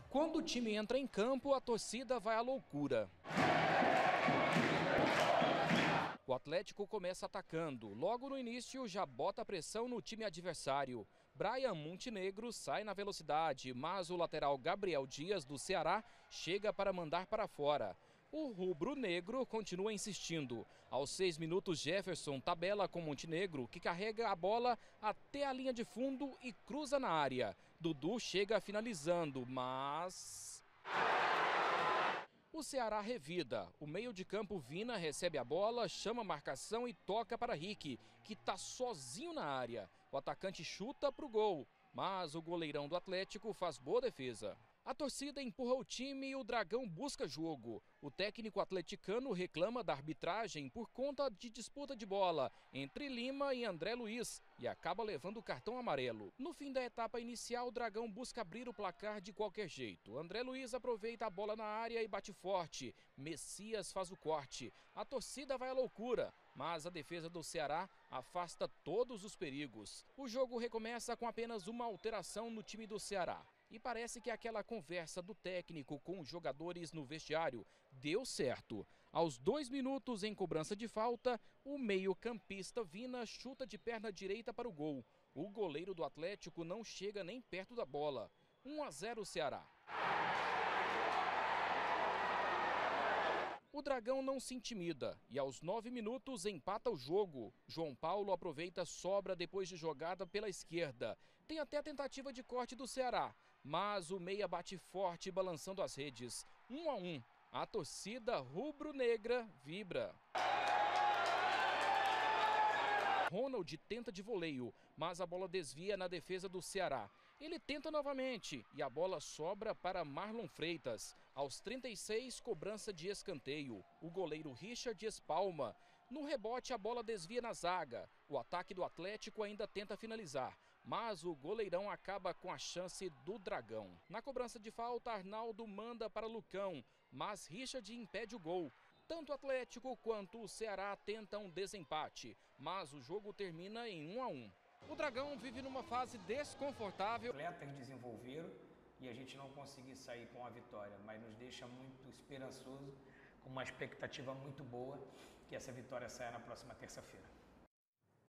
Quando o time entra em campo, a torcida vai à loucura. O Atlético começa atacando. Logo no início, já bota pressão no time adversário. Brian Montenegro sai na velocidade, mas o lateral Gabriel Dias, do Ceará, chega para mandar para fora. O rubro-negro continua insistindo. Aos 6 minutos, Jefferson tabela com Montenegro, que carrega a bola até a linha de fundo e cruza na área. Dudu chega finalizando, mas... O Ceará revida. O meio de campo Vina recebe a bola, chama a marcação e toca para Rick, que está sozinho na área. O atacante chuta para o gol, mas o goleirão do Atlético faz boa defesa. A torcida empurra o time e o Dragão busca jogo. O técnico atleticano reclama da arbitragem por conta de disputa de bola entre Lima e André Luiz e acaba levando o cartão amarelo. No fim da etapa inicial, o Dragão busca abrir o placar de qualquer jeito. André Luiz aproveita a bola na área e bate forte. Messias faz o corte. A torcida vai à loucura, mas a defesa do Ceará afasta todos os perigos. O jogo recomeça com apenas uma alteração no time do Ceará. E parece que aquela conversa do técnico com os jogadores no vestiário deu certo. Aos 2 minutos, em cobrança de falta, o meio-campista Vina chuta de perna direita para o gol. O goleiro do Atlético não chega nem perto da bola. 1-0 Ceará. O Dragão não se intimida e aos 9 minutos empata o jogo. João Paulo aproveita a sobra depois de jogada pela esquerda. Tem até a tentativa de corte do Ceará, mas o meia bate forte balançando as redes. 1-1. A torcida rubro-negra vibra. Ronald tenta de voleio, mas a bola desvia na defesa do Ceará. Ele tenta novamente e a bola sobra para Marlon Freitas. Aos 36, cobrança de escanteio. O goleiro Richard espalma. No rebote, a bola desvia na zaga. O ataque do Atlético ainda tenta finalizar, mas o goleirão acaba com a chance do Dragão. Na cobrança de falta, Arnaldo manda para Lucão, mas Richard impede o gol. Tanto o Atlético quanto o Ceará tentam um desempate, mas o jogo termina em 1-1. O Dragão vive numa fase desconfortável. Os atletas desenvolveram e a gente não conseguiu sair com a vitória, mas nos deixa muito esperançoso, com uma expectativa muito boa que essa vitória saia na próxima terça-feira.